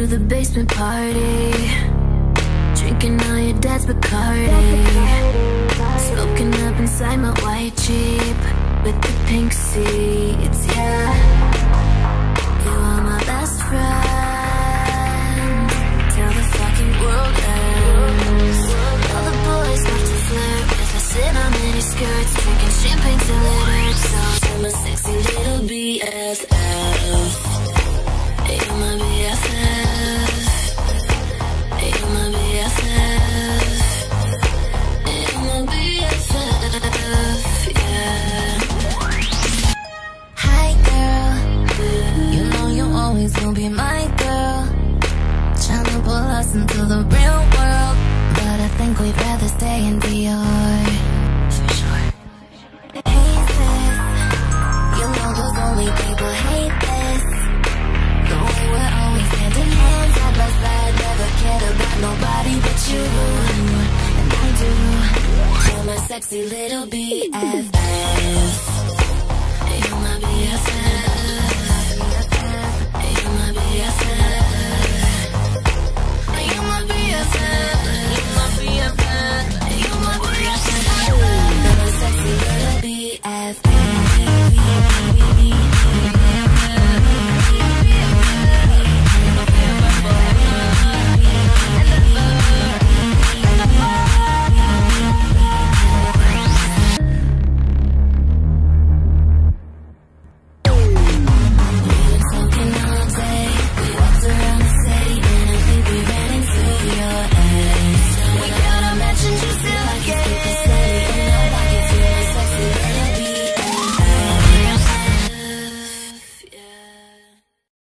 the basement party, drinking all your dad's Bacardi, smoking up inside my white Jeep with the pink seats, yeah. You are my best friend till the fucking world ends. All the boys love to flirt as I sit on mini skirts, drinking champagne till it hurts. So I'm a sexy little BFF. You're my BFF. You're my BFF. You're my BFF, yeah. Hi girl, you know you always will be my girl. Tryna pull us into the real world, but I think we'd rather stay in DR. For sure. Hey sis, you know those only people hate this. The way we're always hand in hand, side by side, never cared about nobody but you. And I do. You're my sexy little BFF.